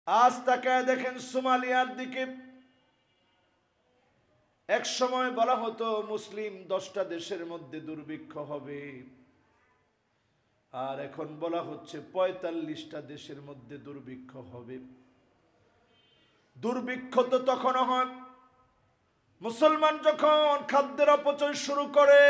আজ তাকায় দেখেন সোমালিয়ার দিকে। এক সময় বলা হতো মুসলিম 10টা দেশের মধ্যে দুর্ভিক্ষ হবে, আর এখন বলা হচ্ছে 45টা দেশের মধ্যে দুর্ভিক্ষ হবে। দুর্ভিক্ষ তো তখন হয় মুসলমান যখন খাদ্যের অপচয় শুরু করে,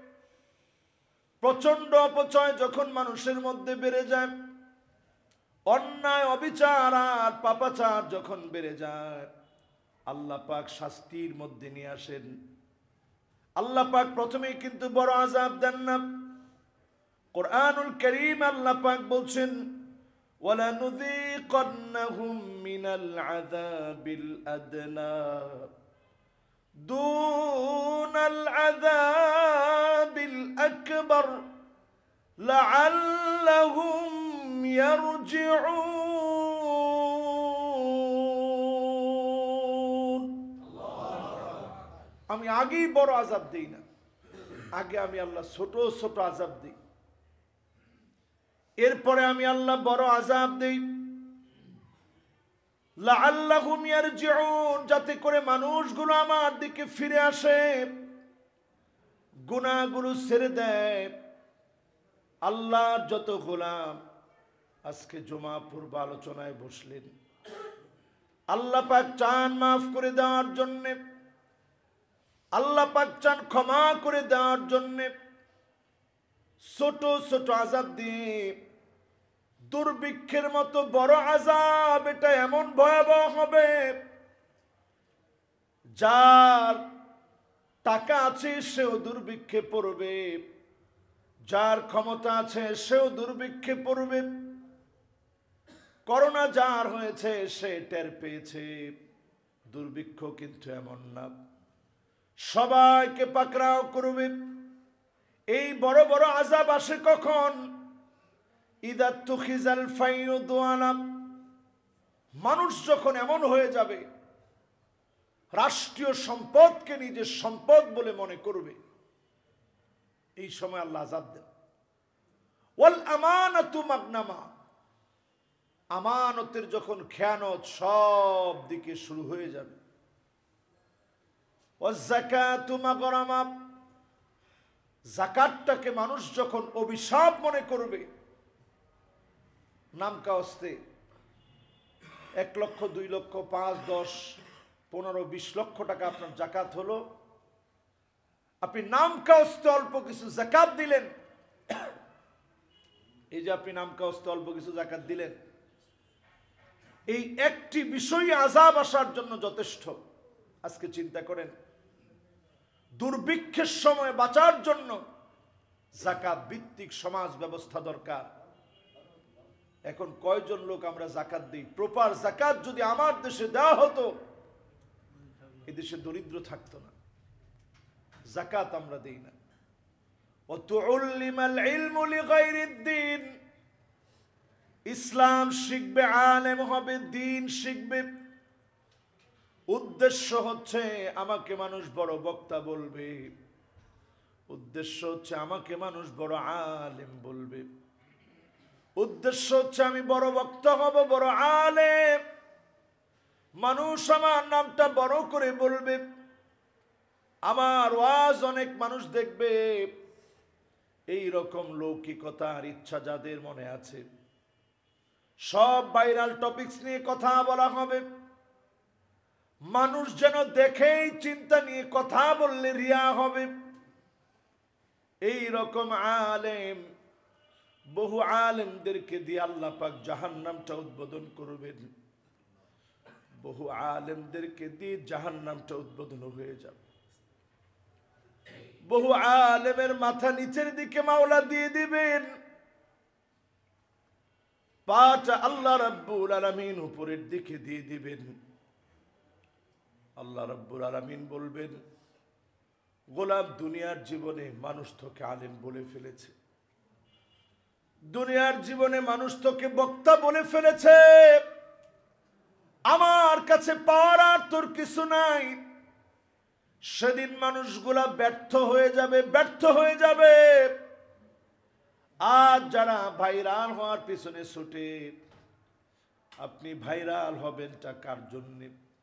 প্রচন্ড অপচয় যখন মানুষের মধ্যে বেড়ে যায়, অন্যায় অবিচার আর পাপাচার যখন বেড়ে যায়, আল্লাহ পাক শাস্তির মধ্যে নিয়ে আসেন। আল্লাহ পাক প্রথমেই কিন্তু বড় আযাব দেন না। কুরআনুল কারীম আল্লাহ পাক বলছেন ওয়ালানুযীকান্নাহুম মিনাল আযাবিল আদনা দুনাল আযাবিল আকবার লাআল্লাহুম ইয়ারজিউন। আমি আগেই বড় আযাব দেই না, আগে আমি আল্লাহ ছোট ছোট আযাব দিই, এরপরে আমি আল্লাহ বড় আযাব দেই। লাআল্লাহুম ইয়ারজিউন, যাতে করে মানুষগুলো আমার দিকে ফিরে আসে, গুনাহগুলো ছেড়ে দেয়। আল্লাহর যত গোলাম আজকে জুমা পূর্ব আলোচনায় বসলেন, আল্লাহ পাক চান মাফ করে দেওয়ার জন্য, আল্লাহ পাক চান ক্ষমা করে দেওয়ার জন্য। ছোট ছোট আযাব দিয়ে দুর্ভিক্ষের মতো বড় আযাব, এটা এমন ভয়াবহ হবে, যার টাকা আছে সেও দুর্ভিক্ষে পড়বে, যার ক্ষমতা আছে সেও দুর্ভিক্ষে পড়বে। করোনা যার হয়েছে সে টের পেয়েছে, দুর্ভিক্ষ কিন্তু এমন না সবাইকে পাকড়াও করবে। এই বড় বড় আযাব আসে কখন? ইদা তুখিজাল ফাইয়ুদু আলাম, মানুষ যখন এমন হয়ে যাবে রাষ্ট্রীয় সম্পদকে নিজের সম্পদ বলে মনে করবে, এই সময় আল্লাহ আযাব দেন। ওয়াল আমানাতু মাগনামা, আমানতের যখন খেয়ানত সব দিকে শুরু হয়ে যাবে। ওয়াজ যাকাতু মাগরামা, যাকাতটাকে মানুষ যখন অভিশাপ মনে করবে, নাম কাস্তে 1 লক্ষ 2 লক্ষ 5 10 15 20 লক্ষ টাকা আপনার যাকাত হলো, আপনি নাম কাস্তে অল্প কিছু যাকাত দিলেন, এই যে আপনি নাম কাস্তে অল্প কিছু যাকাত দিলেন, এই একটি বিষয় আযাব আসার জন্য যথেষ্ট। আজকে চিন্তা করেন, দুর্ভিক্ষের সময় বাঁচার জন্য যাকাত ভিত্তিক সমাজ ব্যবস্থা দরকার। এখন কয়জন লোক আমরা যাকাত দিই? প্রপার যাকাত যদি আমার দেশে দেওয়া হতো, এদেশে দরিদ্র থাকতো না। যাকাত আমরা দেই না। ওয়াতুল্লিমাল ইলমু লিগাইরিদ দ্বীন, ইসলাম শিখবে, আলেম হবে, দ্বীন শিখবে। উদ্দেশ্য হচ্ছে আমাকে মানুষ বড় বক্তা বলবে, উদ্দেশ্য হচ্ছে আমাকে মানুষ বড় আলেম বলবে, উদ্দেশ্য হচ্ছে আমি বড় বক্তা হব, বড় আলেম, মানুষ আমার নামটা বড় করে বলবে, আমার ওয়াজ অনেক মানুষ দেখবে। এই রকম লৌকিকতার ইচ্ছা যাদের মনে আছে, সব ভাইরাল টপিকস নিয়ে কথা বলা হবে, মানুষ যেন দেখেই চিন্তা নিয়ে কথা বললে রিয়া হবে। এই রকম আলেম, বহু আলেমদেরকে দিয়ে আল্লাহ পাক জাহান্নামটা উদ্বোধন করবেন, বহু আলেমদেরকে দিয়ে জাহান্নামটা উদ্বোধন হয়ে যাবে। বহু আলেমের মাথা নিচের দিকে মাওলা দিয়ে দিবেন, পাটা আল্লাহ রাব্বুল আলামিন উপরের দিকে দিয়ে দিবেন। আল্লাহ রাব্বুল আলামিন বলবেন, গোলাম দুনিয়ার জীবনে মানুষ তোকে আলেম বলে ফেলেছে, দুনিয়ার জীবনে মানুষ তোকে বক্তা বলে ফেলেছে, আমার কাছে পাওয়ার আর তোর কিছু নাই। সেদিন মানুষগুলা ব্যর্থ হয়ে যাবে, ব্যর্থ হয়ে যাবে। আজ যারা ভাইরাল হওয়ার পিছনে ছুটে, আপনি ভাইরাল হবেনটা কার জন্য?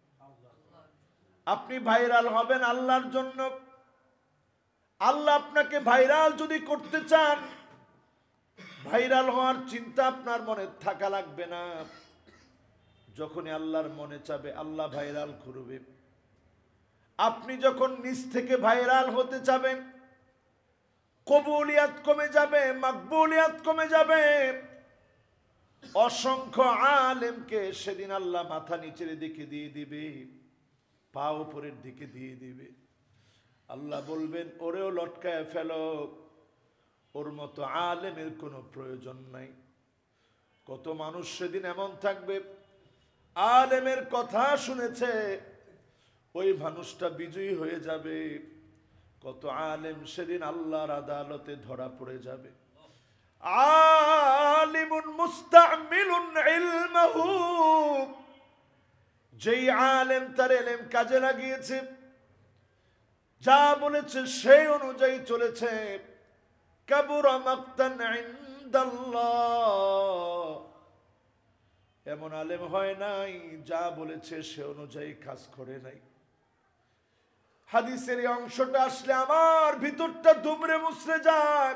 আপনি ভাইরাল হবেন আল্লাহর জন্য। আল্লাহ আপনাকে ভাইরাল যদি করতে চান, ভাইরাল হওয়ার চিন্তা আপনার মনে থাকা লাগবে না। যখনই আল্লাহর মনে চাবে আল্লাহ ভাইরাল করবে। আপনি যখন নিজ থেকে ভাইরাল হতে চাবেন, কবুলিয়াত কমে যাবে, মাকবুলিয়াত কমে যাবে। অসংখ্য আলেমকে সেদিন আল্লাহ মাথা নিচের দিকে দিয়ে দিবে, পা উপরের দিকে দিয়ে দিবে। আল্লাহ বলবেন ওরেও লটকায় ফেলো, ওর মতো আলেমের কোনো প্রয়োজন নাই। কত মানুষ সেদিন এমন থাকবে, আলেমের কথা শুনেছে, ওই মানুষটা বিজয়ী হয়ে যাবে। কত আলেম সেদিন আল্লাহর আদালতে ধরা পড়ে যাবে। আলিমুন মুস্তামিলুন ইলমাহু, যেই আলেম তার ইলম কাজে লাগিয়েছে, যা বলেছে সেই অনুযায়ী চলেছে, কাবুরা মাকতান ইনদাল্লাহ, এমন আলেম হয় নাই যা বলেছে সে অনুযায়ী কাজ করে নাই। হাদিসের এই অংশটা আসলে আমার ভিতরটা দুমড়ে মুচড়ে যায়।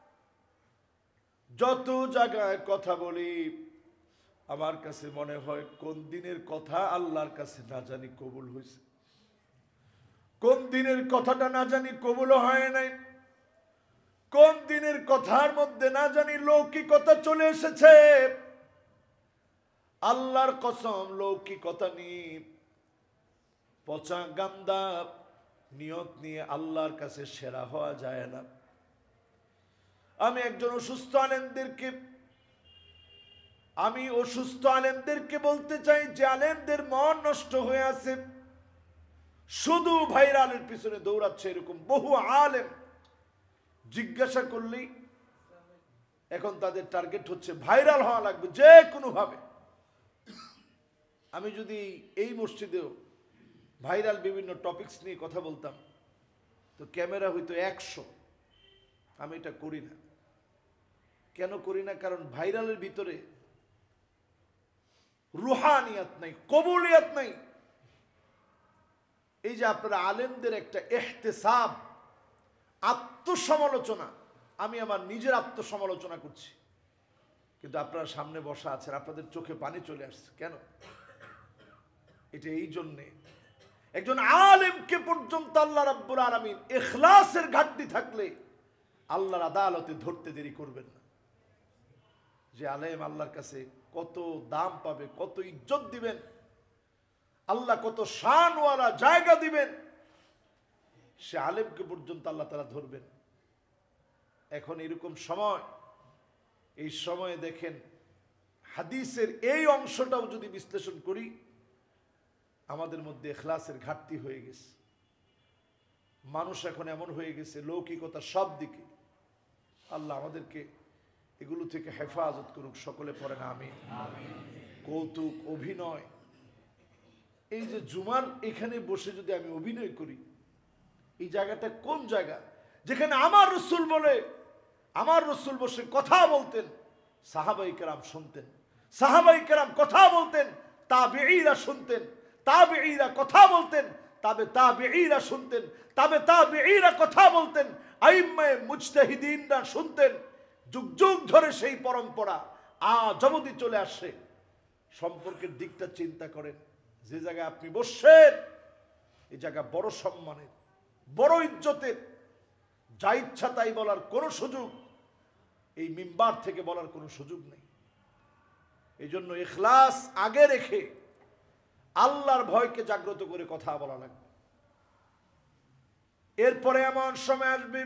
যত জায়গায় কথা বলি আমার কাছে মনে হয় কোন দিনের কথা আল্লাহর কাছে না জানি কবুল হয়েছে, কোন দিনের কথাটা না জানি কবুল হয় নাই, কোন দিনের কথার মধ্যে না জানি লৌকিকতা চলে এসেছে। আল্লাহর কসম, লৌকিকতা নিয়ে, পচা গান্দা নিয়ত নিয়ে আল্লাহর কাছে সেরা হওয়া যায় না। আমি অসুস্থ আলেমদেরকে বলতে চাই যে আলেমদের মন নষ্ট হয়ে আছে, শুধু ভাইরালের পিছনে দৌড়াচ্ছে। এরকম বহু আলেম জিজ্ঞাসা করলেই এখন তাদের টার্গেট হচ্ছে ভাইরাল হওয়া লাগবে যে কোনো ভাবে। আমি যদি এই মসজিদেও ভাইরাল বিভিন্ন টপিকস নিয়ে কথা বলতাম তো ক্যামেরা হইতো 100। আমি এটা করি না। কেন করি না? কারণ ভাইরালের ভিতরে রুহানিয়াত নাই, কবুলিয়াত নাই। এই যে আপনারা আলেমদের একটা ইহতিসাব, আত্মসমালোচনা, আমি আমার নিজের আত্মসমালোচনা করছি, কিন্তু আপনারা সামনে বসা আছেন, আপনাদের চোখে পানি চলে আসছে কেন? এটা এই জন্যে, একজন আলেমকে পর্যন্ত আল্লাহ রাব্বুল আলামিন ইখলাসের ঘাটতি থাকলে আল্লাহর আদালতে ধরতে দেরি করবেন না। যে আলেম আল্লাহর কাছে কত দাম পাবে, কত ইজ্জত দিবেন, আল্লাহ কত শানওয়ালা জায়গা দিবেন, সে আলেমকে পর্যন্ত আল্লাহ তাআলা ধরবেন। এখন এরকম সময়, এই সময়ে দেখেন হাদিসের এই অংশটাও যদি বিশ্লেষণ করি, আমাদের মধ্যে ইখলাসের ঘাটতি হয়ে গেছে। মানুষ এখন এমন হয়ে গেছে লৌকিকতা সব দিকে। আল্লাহ আমাদেরকে এগুলো থেকে হেফাজত করুক। সকলে পড়েন আমিন। কৌতুক, অভিনয়, এই যে জুমার এখানে বসে যদি আমি অভিনয় করি, এই জায়গাটা কোন জায়গা যেখানে আমার রসুল বলে, আমার রসুল বসে কথা বলতেন, সাহাবাই কেরাম শুনতেন, সাহাবাই কেরাম কথা বলতেন, তাবেঈরা শুনতেন, তাবেঈরা কথা বলতেন, তাবেঈরা শুনতেন, তাবেঈরা কথা বলতেন, আইম্মায়ে মুজতাহিদিনরা শুনতেন। যুগ যুগ ধরে সেই পরম্পরা আজ অবধি চলে আসছে। সম্পর্কের দিকটা চিন্তা করেন, যে জায়গায় আপনি বসছেন এই জায়গা বড় সম্মানের, বড় ইজ্জতের। যা ইচ্ছা তাই বলার কোনো সুযোগ এই মিম্বার থেকে বলার কোনো সুযোগ নেই। এই জন্য ইখলাস আগে রেখে আল্লাহর ভয়কে জাগ্রত করে কথা বলা লাগবে। এরপরে এমন সময় আসবে,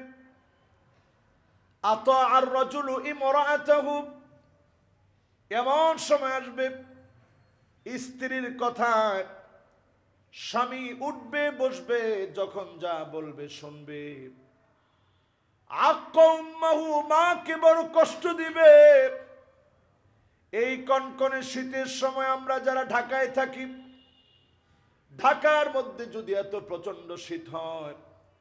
আতাআর রাজুলু ইমরাআতাহু, এমন সময় আসবে স্ত্রীর কথায় স্বামী উঠবে বসবে, যখন যা বলবে শুনবে। আক্কা উম্মাহু, মাকে বড় কষ্ট দিবে। এই কনকনে শীতের সময় আমরা যারা ঢাকায় থাকি, ঢাকার মধ্যে যদি এত প্রচন্ড শীত হয়,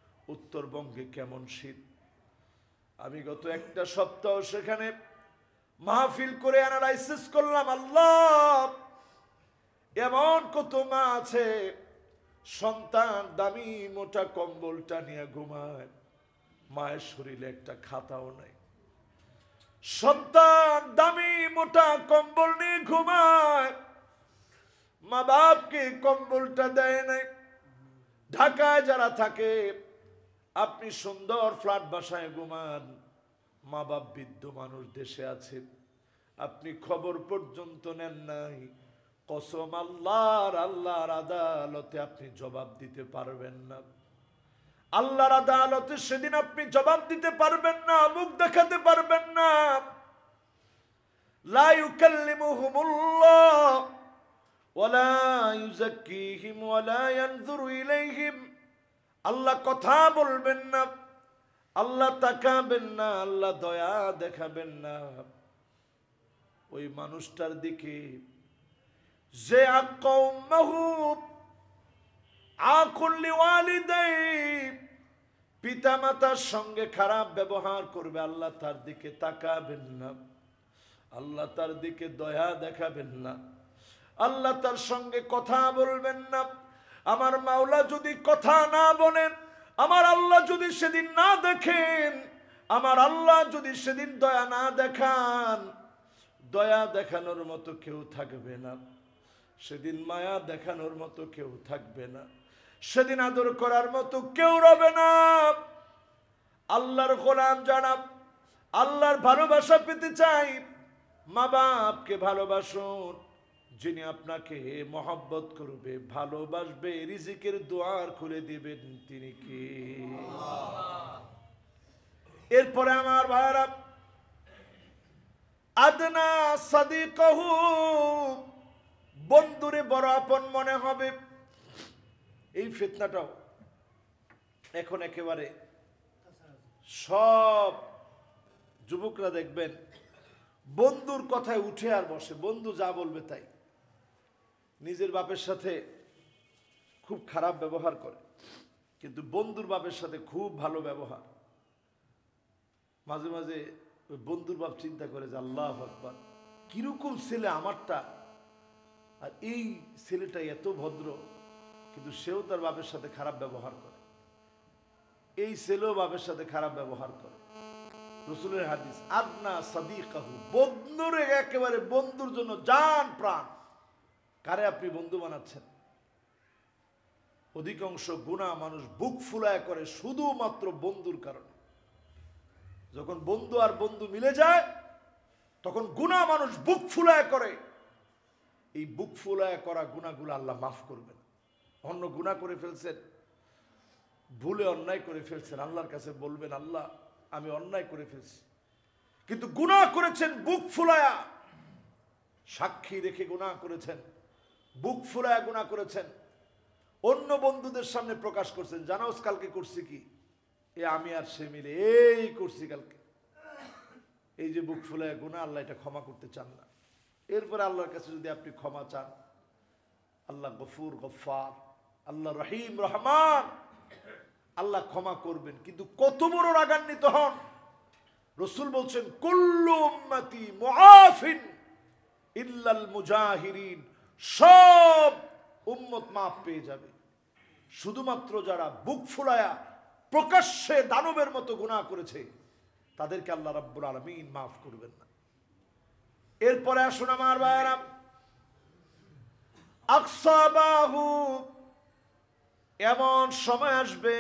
উত্তরবঙ্গে কেমন শীত। আমি গত একটা সপ্তাহ সেখানে মাহফিল করে অ্যানালাইসিস করলাম, আল্লাহ এমন কত মা আছে সন্তান দামি মোটা কম্বলটা নিয়ে ঘুমায়, মায়ের শরীরে একটা খাতাও নাই। সন্তান দামি মোটা কম্বল নিয়ে ঘুমায়, মা বাপকে কম্বলটা দেয় নাই। ঢাকায় যারা থাকে, আপনি সুন্দর ফ্ল্যাট বাসায় ঘুমান, মা বাপ বৃদ্ধ মানুষ দেশে আছে, আপনি খবর পর্যন্ত নেন নাই। কসম আল্লাহর, আল্লাহর আদালতে আপনি জবাব দিতে পারবেন না। আল্লাহর আদালতে সেদিন আপনি জবাব দিতে পারবেন না, মুখ দেখাতে পারবেন না। লা ইউকাল্লিমুহুমুল্লাহ ওয়ালা ইউযাক্কিহিম ওয়ালা ইয়ানযুরু ইলাইহিম। আল্লাহ কথা বলবেন না, আল্লাহ তাকাবেন না, আল্লাহ দয়া দেখাবেন না ওই মানুষটার দিকে যে আকাউমাহু আকুল লিওয়ালিদাইহি, পিতা মাতার সঙ্গে খারাপ ব্যবহার করবে, আল্লাহ তার দিকে তাকাবেন না, আল্লাহ তার দিকে দয়া দেখাবেন না, আল্লাহ তার সঙ্গে কথা বলবেন না। আমার মাওলা যদি কথা না বলেন, আমার আল্লাহ যদি সেদিন না দেখেন, আমার আল্লাহ যদি সেদিন দয়া না দেখান, দয়া দেখানোর মতো কেউ থাকবে না সেদিন, মায়া দেখানোর মতো কেউ থাকবে না সেদিন, আদর করার মতো কেউ রবে না। আল্লাহর গোলাম যারা আল্লাহর ভালোবাসা পেতে চাই, মা বাপকে ভালোবাসুন। যিনি আপনাকে মহব্বত করবে, ভালোবাসবে, রিজিকের দুয়ার খুলে দিবেন, তিনি কে? এরপরে আমার ভাইরা, আদনা সাদিকাহু, বন্ধুরে বড় আপন মনে হবে। এই ফিতনাটাও এখন একেবারে সব যুবকরা দেখবেন বন্ধুর কথায় উঠে আর বসে, বন্ধু যা বলবে তাই। নিজের বাপের সাথে খুব খারাপ ব্যবহার করে, কিন্তু বন্ধুর বাপের সাথে খুব ভালো ব্যবহার। মাঝে মাঝে ওই বন্ধুর বাপ চিন্তা করে যে আল্লাহু আকবার, কিরকম ছেলে আমারটা, আর এই ছেলেটা এত ভদ্র, কিন্তু সেও তার বাপের সাথে খারাপ ব্যবহার করে, এই ছেলেও বাপের সাথে খারাপ ব্যবহার করে। রাসূলের হাদিস, আদনা সাদিকাহু, বন্ধুরে একেবারে বন্ধুর জন্য জান প্রাণ। কারে আপনি বন্ধু বানাচ্ছেন? অধিকাংশ গুনাহ মানুষ বুক ফুলায় করে শুধুমাত্র বন্ধুর কারণে। যখন বন্ধু আর বন্ধু মিলে যায়, তখন গুনাহ মানুষ বুক ফুলায় করে। এই বুক ফুলায় করা গুনাহগুলো আল্লাহ মাফ করবেন। অন্য গুনাহ করে ফেলছেন, ভুলে অন্যায় করে ফেলছেন, আল্লাহর কাছে বলবেন, আল্লাহ আমি অন্যায় করে ফেলছি। কিন্তু গুনাহ করেছেন বুক ফুলায়া, সাক্ষী রেখে গুনাহ করেছেন, বুক ফুলায়া গুনাহ করেছেন, অন্য বন্ধুদের সামনে প্রকাশ করছেন, জানোস কালকে করছি কি, এ আমি আর সে মিলে এই করছি কালকে। এই যে বুক ফুলায়া গুনাহ, আল্লাহ এটা ক্ষমা করতে চান না। এরপরে আল্লাহর কাছে যদি আপনি ক্ষমা চান, আল্লাহ গফুর গফফার, আল্লাহ রহিম রহমান, আল্লাহ ক্ষমা করবেন। কিন্তু কত বড় রাগান্বিত হন! রাসূল বলছেন, কুল্লু উম্মতি মুআফিন ইল্লাল মুজাহিরিন, সব উম্মত মাফ পেয়ে যাবে, শুধুমাত্র যারা বুক ফুলায়া প্রকাশ্যে দানবের মতো গুনাহ করেছে, তাদেরকে আল্লাহ রাব্বুল আলামিন মাফ করবেন না। এরপরে আসুন আমার ভাইরা, আকসাবাহু, এমন সময় আসবে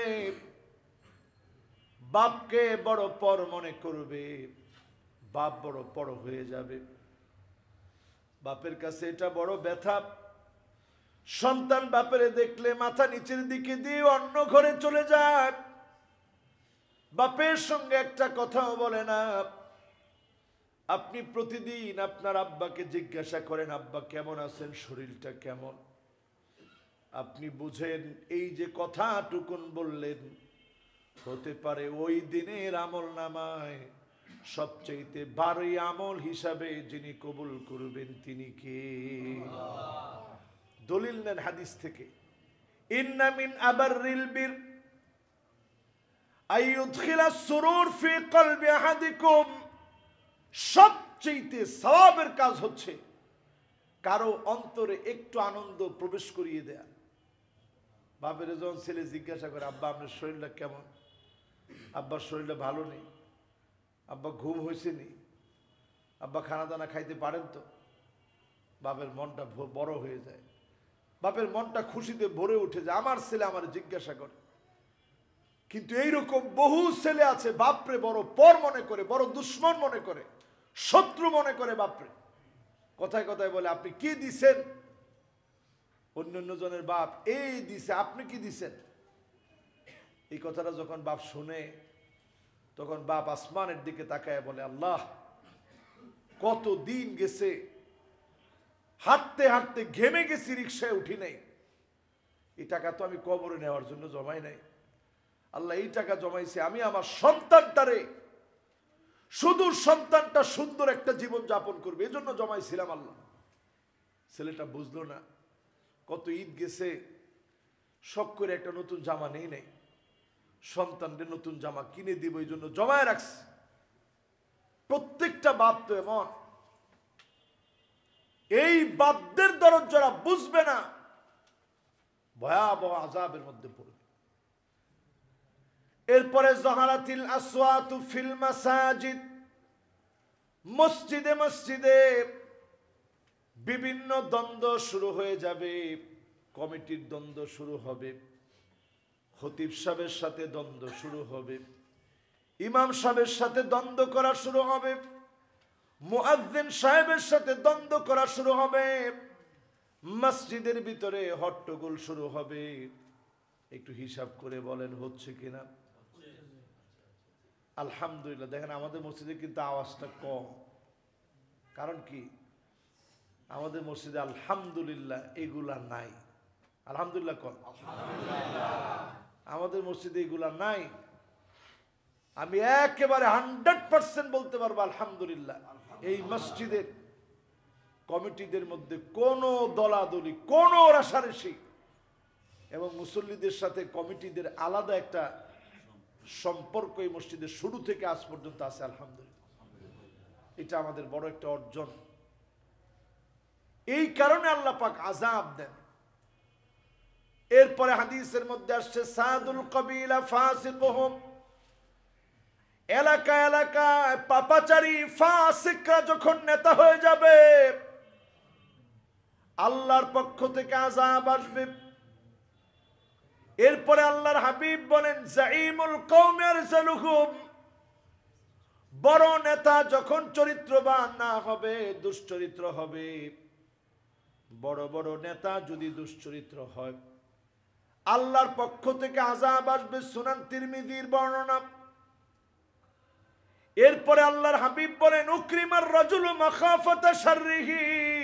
বাপকে বড় পর মনে করবে, বাপ বড় বড় হয়ে যাবে। বাপের কাছে এটা বড় ব্যথা। সন্তান বাপের দেখলে মাথা নিচের দিকে দিয়ে অন্য ঘরে চলে যায়, বাপের সঙ্গে একটা কথাও বলে না। আপনি প্রতিদিন আপনার আব্বাকে জিজ্ঞাসা করেন, আব্বা কেমন আছেন, শরীরটা কেমন? আপনি বুঝেন এই যে কথাটুকুন বললেন, হতে পারে ওই দিনের আমল নামায় সবচেয়ে ভারী আমল হিসাবে যিনি কবুল করবেন তিনি কে? দলিল নেন হাদিস থেকে, ইন্না মিন আবাররিল বির আইয়ুদখিলাস সুরুর ফি কলবি আহাদিকুম, সব সবচেয়ে সওয়াবের কাজ হচ্ছে কারো অন্তরে একটু আনন্দ প্রবেশ করিয়ে দেয়া। বাপের যখন ছেলে জিজ্ঞাসা করে, আব্বা আপনার শরীরটা কেমন, আব্বার শরীরটা ভালো নেই, আব্বা ঘুম হয়েছে নি, আব্বা খানা দানা খাইতে পারেন তো, বাপের মনটা বড় হয়ে যায়, বাপের মনটা খুশিতে ভরে উঠে যায়, আমার ছেলে আমার জিজ্ঞাসা করে। কিন্তু এইরকম বহু ছেলে আছে বাপরে বড় পর মনে করে, বড় দুশ্মন মনে করে, শত্রু মনে করে বাপরে। কথায় কথায় বলে, আপনি কি দিছেন? অন্য জনের বাপ এই দিছে, আপনি কি দিছেন? এই কথাটা যখন বাপ শুনে, তখন বাপ আসমানের দিকে তাকায় বলে, আল্লাহ কত দিন গেছে, হাঁটতে হাঁটতে ঘেমে গেছি, রিক্সায় উঠি নাই, এই টাকা তো আমি কবরে নেওয়ার জন্য জমাই নাই। আল্লাহ এই টাকা জমাইছে আমি আমার সন্তানটারে, শুধু সন্তানটা সুন্দর একটা জীবন যাপন করবে, এই জন্য জমাইছিলাম আল্লাহ। ছেলেটা বুঝলো না, কত ঈদ গেছে, শখ করে একটা নতুন জামা নেই নাই, সন্তানদের নতুন জামা কিনে দিব এই জন্য জমায় রাখছে। প্রত্যেকটা বাপ তো এমন। এই বাপদের দরদ যারা বুঝবে না, ভয়াবহ আযাবের মধ্যে পড়বে। এরপরে যাহারাতিল আসওয়াতু ফিল মাসাজিদ, মসজিদে মসজিদে বিভিন্ন দ্বন্দ্ব শুরু হয়ে যাবে, কমিটির দ্বন্দ্ব শুরু হবে, খতিব সাহেবের সাথে দ্বন্দ্ব শুরু হবে, ইমাম সাহেবের সাথে দ্বন্দ্ব করা শুরু হবে, মুয়াজ্জিন সাহেবের সাথে দ্বন্দ্ব করা শুরু হবে, মসজিদের ভিতরে হট্টগোল শুরু হবে। একটু হিসাব করে বলেন হচ্ছে কিনা? আলহামদুলিল্লাহ। দেখেন আমাদের মসজিদে কিন্তু আওয়াজটা কম, কারণ কি? আমাদের মসজিদে আলহামদুলিল্লাহ এগুলা নাই। আলহামদুলিল্লাহ কর। আমাদের মসজিদে এগুলা নাই। আমি একেবারে 100% বলতে পারবো আলহামদুলিল্লাহ, এই মসজিদের কমিটিদের মধ্যে কোনো দলাদলি, কোনো রাশারেশি এবং মুসল্লিদের সাথে কমিটিদের আলাদা একটা সম্পর্ক এই মসজিদের শুরু থেকে আজ পর্যন্ত আছে। আলহামদুলিল্লাহ, এটা আমাদের বড় একটা অর্জন। এই কারণে আল্লাহ পাক আযাব দেন। এরপরে হাদিসের মধ্যে আসছে, সাদুল কবিলা ফাসিকুহুম, এলাকা এলাকায় পাপাচারী ফাসিকরা যখন নেতা হয়ে যাবে, আল্লাহর পক্ষ থেকে আযাব আসবে। এরপরে আল্লাহর হাবিব বলেন, জাইমুল কওমি আরযালুহুম, বড় নেতা যখন চরিত্রবান না হবে, দুশ্চরিত্র হবে, বড় বড় নেতা যদি দুশ্চরিত্র হয়, আল্লাহর পক্ষ থেকে আযাব আসবে। সুনান তিরমিজির বর্ণনা। এরপরে আল্লাহর হাবিব বলেন, উকরিমার রাজুলু মাখাফাতা শাররিহি,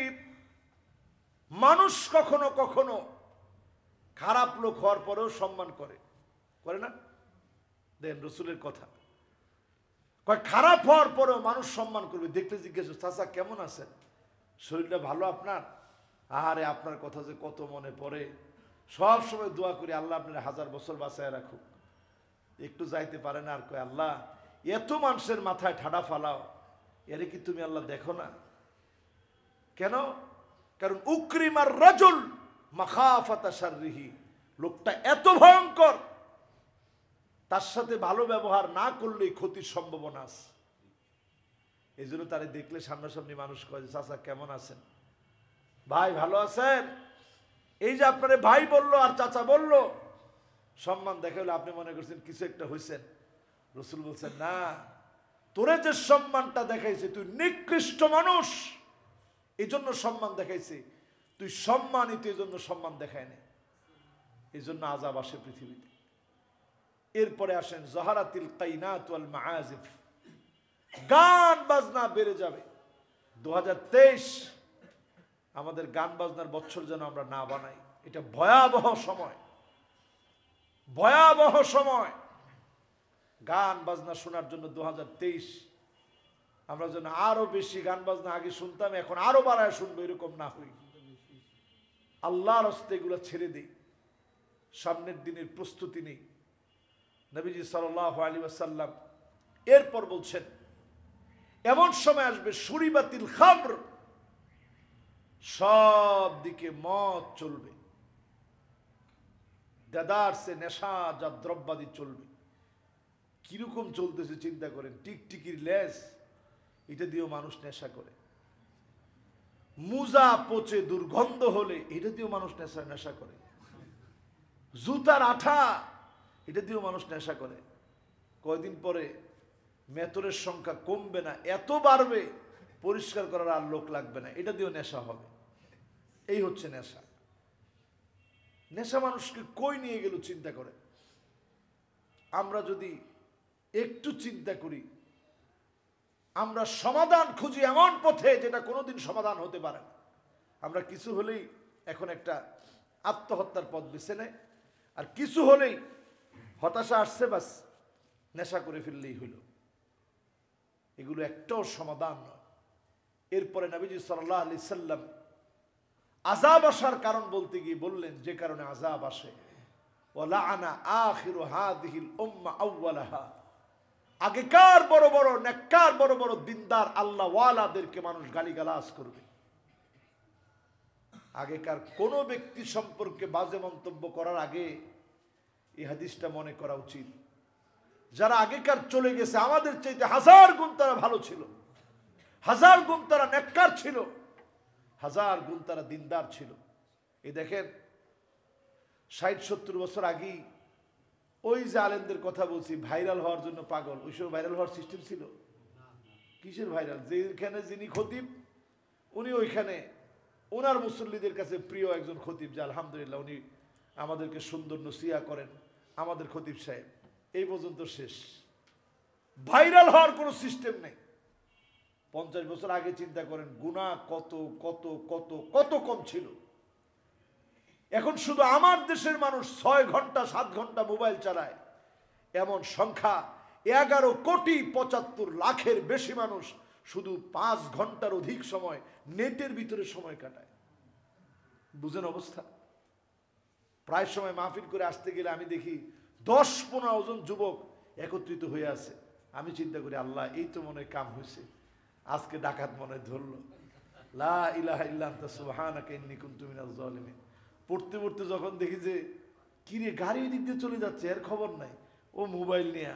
মানুষ কখনো কখনো খারাপ লোক হওয়ার পরেও সম্মান করে, করে না? দেখেন রাসূলের কথা, কয় খারাপ হওয়ার পরেও মানুষ সম্মান করবে। দেখতে জিজ্ঞেস, চাচা কেমন আছেন, শরীরটা ভালো আপনার? আরে আপনার কথা যে কত মনে পড়ে, সব সময় দোয়া করি আল্লাহ আপনার 1000 বছর বাঁচায় রাখুক। একটু যাইতে পারে না, আর কয় আল্লাহ এত মানুষের মাথায় ঠাডা ফালাও, এরে কি তুমি আল্লাহ দেখো না? কেন? কারণ উকরিমার রাজুল মাখাফাতা শাররিহি, লোকটা এত ভয়ঙ্কর, তার সাথে ভালো ব্যবহার না করলেই ক্ষতির সম্ভাবনা আছে। এই জন্য তারে দেখলে সামনাসামনি মানুষ কয়, চাচা কেমন আছেন, ভাই ভালো আছেন? এই যে আপনারে ভাই বললো আর চাচা বললো, সম্মান দেখাইলে আপনি মনে করছেন কিছু একটা হয়েছেন। রাসূল বলছেন, না, তোরে যে সম্মানটা দেখাইছে, তুই নিকৃষ্ট মানুষ, এই জন্য সম্মান দেখাইছে, তুই সম্মানিত এই জন্য সম্মান দেখায় না, এই জন্য আযাব আসে পৃথিবীতে। এরপরে আসেন যাহারাতিল কাইনাত ওয়াল মাআজিফ, গান বাজনা বেড়ে যাবে। 2023 আমাদের গান বাজনার বছর যেন আমরা না বানাই। এটা ভয়াবহ সময়, ভয়াবহ সময়। গান বাজনা শোনার জন্য 2023 আমরা যেন আরো বেশি গান বাজনা আগে শুনতাম, এখন আরো বাড়ায় শুনবো, এরকম না হই। আল্লাহর হস্তে এগুলো ছেড়ে দিই, সামনের দিনের প্রস্তুতি নেই। নবীজি সাল্লাল্লাহু আলাইহি ওয়াসাল্লাম এরপর বলছেন, এমন সময় আসবে শুরিবাতিল খামর, সব দিকে মদ চলবে, দাদারসে নেশাজাত দ্রব্যাদি চলবে। কিরকম চলতেছে চিন্তা করেন। টিকটিকির লেজ, এটা দিয়েও মানুষ নেশা করে। মুজা পচে দুর্গন্ধ হলে এটা দিয়েও মানুষ নেশা করে। জুতার আঠা, এটা দিয়েও মানুষ নেশা করে। কয়দিন পরে মেতরের সংখ্যা কমবে না, এত বাড়বে, পরিষ্কার করার আর লোক লাগবে না, এটা দিয়েও নেশা হবে। এই হচ্ছে নেশা। নেশা মানুষকে কই নিয়ে গেল চিন্তা করে। আমরা যদি একটু চিন্তা করি, আমরা সমাধান খুঁজি এমন পথে যেটা কোনোদিন সমাধান হতে পারে না। আমরা কিছু হলেই এখন একটা আত্মহত্যার পথ বেছে নেয়, আর কিছু হলেই হতাশা আসছে, বাস নেশা করে ফেললেই হইল। এগুলো একটাও সমাধান নয়। এরপরে নবীজি সাল্লাল্লাহু আলাইহি সাল্লাম আযাব আসার কারণ বলতে গিয়ে বললেন, যে কারণে আযাব আসে, ওয়ালাআনা আখিরু হাযিহিল উম্মাহ আউওয়ালাহা, আগেকার বড় বড় নেককার বড় বড় দিনদার আল্লাহ ওয়ালাদেরকে মানুষ গালিগালাজ করবে। আগেকার কোন ব্যক্তি সম্পর্কে বাজে মন্তব্য করার আগে এই হাদিসটা মনে করা উচিত, যারা আগেকার চলে গেছে আমাদের চাইতে হাজার গুণ তারা ভালো ছিল, হাজার গুণ তারা নেককার ছিল, হাজার গুণ তারা দিনদার ছিল। এই দেখেন 60-70 বছর আগেই ওই যে আলেমদের কথা বলছি, ভাইরাল হওয়ার জন্য পাগল, ওই সময় ভাইরাল হওয়ার সিস্টেম ছিল? কিসের ভাইরাল? যেখানে যিনি খতিব উনি ওইখানে ওনার মুসল্লিদের কাছে প্রিয় একজন খতিব, যে আলহামদুলিল্লাহ উনি আমাদেরকে সুন্দর নসিহা করেন, আমাদের খতিব সাহেব, এই পর্যন্ত শেষ। ভাইরাল হওয়ার কোনো সিস্টেম নেই। 50 বছর আগে চিন্তা করেন গুনাহ কত কত কত কত কম ছিল। এখন শুধু আমার দেশের মানুষ 6 ঘন্টা 7 ঘন্টা মোবাইল চালায়, এমন সংখ্যা 11,75,00,000 বেশি মানুষ শুধু 5 ঘন্টার অধিক সময় নেটের ভিতরে সময় কাটায়। বুঝেন অবস্থা? প্রায় সময় মাহফিল করে আসতে গেলে আমি দেখি 10-15 জন যুবক একত্রিত হয়ে আছে। আমি চিন্তা করি, আল্লাহ এই তো মনে কাম হয়েছে, আজকে ডাকাত মনে ধরলো। লা ইলাহা ইল্লা আনতা সুবহানাকা ইন্নী কুনতু মিনাজ জালিমিন। পড়তে পড়তে যখন দেখি যে কিরে গাড়ি দিক দিয়ে চলে যাচ্ছে, এর খবর নাই, ও মোবাইল নিয়ে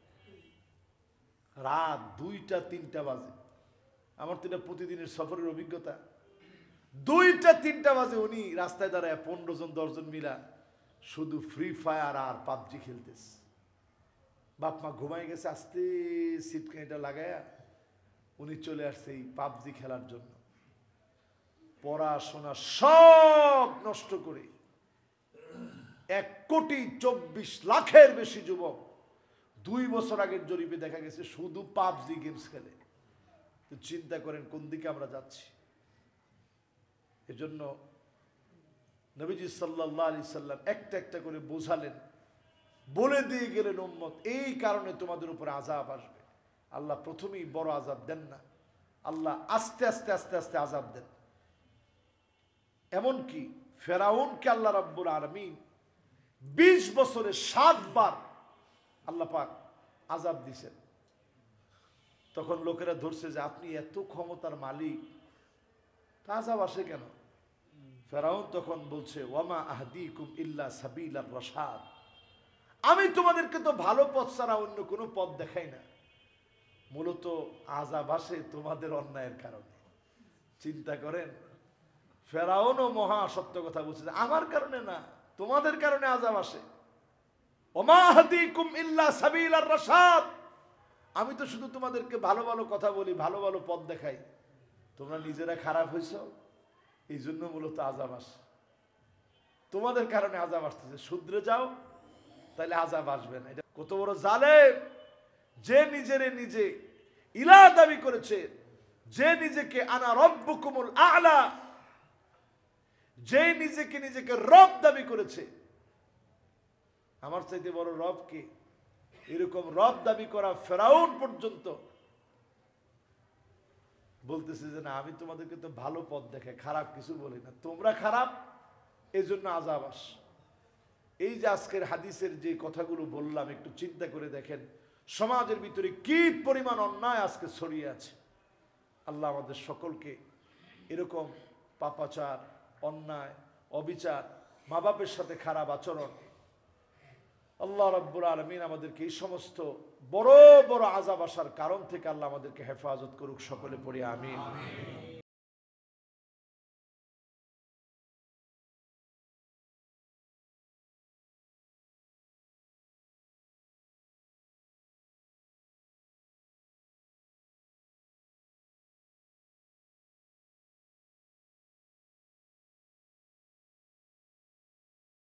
রাত 2টা-3টা বাজে। আমার তো এটা প্রতিদিনের সফরের অভিজ্ঞতা। 2টা-3টা বাজে উনি রাস্তায় দাঁড়ায় 15 জন 10 জন মিলা শুধু ফ্রি ফায়ার আর পাবজি খেলতেছে। বাপ মা ঘুমাই গেছে, আস্তে সিটকানিটা লাগায়া উনি চলে আসছে এই পাবজি খেলার জন্য। পড়াশোনা সব নষ্ট করে 1,24,00,000 বেশি যুবক 2 বছর আগের জরিপে দেখা গেছে শুধু পাবজি গেমস খেলে। তো চিন্তা করেন কোন দিকে আমরা যাচ্ছি। এজন্য নবীজি সাল্লাল্লাহু আলাইহি সাল্লাম একটা একটা করে বোঝালেন, বলে দিয়ে গেলেন, উম্মত এই কারণে তোমাদের উপরে আযাব আসবে। আল্লাহ প্রথমেই বড় আযাব দেন না, আল্লাহ আস্তে আস্তে আস্তে আস্তে আযাব দেন। এমনকি ফেরাউনকে আল্লাহ রাব্বুল আলামিন 20 বছরে 7 বার আল্লাহ পাক আযাব দিয়েছেন। তখন লোকেরা ধরছে যে আপনি এত ক্ষমতার মালিক, তা আযাব আসে কেন? ফেরাউন তখন বলছে, ওয়ামা আহদিকুম ইল্লা সাবিলার রাশাদ, আমি তোমাদেরকে তো ভালো পথ ছাড়া অন্য কোনো পথ দেখাই না। মূলত আযাব আসে তোমাদের অন্যায়ের কারণে। চিন্তা করেন, ফেরাউনও মহা সত্য কথা বলছে, আমার কারণে না, তোমাদের কারণে আযাব আসে। ওমা আহদিকুম ইল্লা সাবিলার রাশাদ, আমি তো শুধু তোমাদেরকে ভালো ভালো কথা বলি, ভালো ভালো পথ দেখাই, তোমরা নিজেরা খারাপ হইছো, এই জন্য মূলত আযাব আসে। তোমাদের কারণে আযাব আসতেছে, শুধরে যাও তাহলে আযাব আসবে না। এটা কত বড় জালেম! যে নিজেরে নিজে ইলাহ দাবি করেছে, যে নিজেকে আনা রব্বুকুমুল আ'লা, যে নিজেকে নিজেকে রব দাবি করেছে, আমার চাইতে বড় রব কে? এরকম রব দাবি করা ফেরাউন পর্যন্ত বলতেছে যে না, আমি তোমাদেরকে তো ভালো পথ দেখাই, খারাপ কিছু বলি না, তোমরা খারাপ, এই জন্য আযাব আসে। এই যে আজকের হাদিসের যে কথাগুলো বললাম, একটু চিন্তা করে দেখেন সমাজের ভিতরে কি পরিমাণ অন্যায় আজকে ছড়িয়ে আছে। আল্লাহ আমাদের সকলকে এরকম পাপাচার, অন্যায়, অবিচার, মা বাপের সাথে খারাপ আচরণ, আল্লাহ রাব্বুল আলামিন আমাদেরকে এই সমস্ত বড় বড় আযাব আসার কারণ থেকে আল্লাহ আমাদেরকে হেফাজত করুক। সকলে পড়ি আমিন।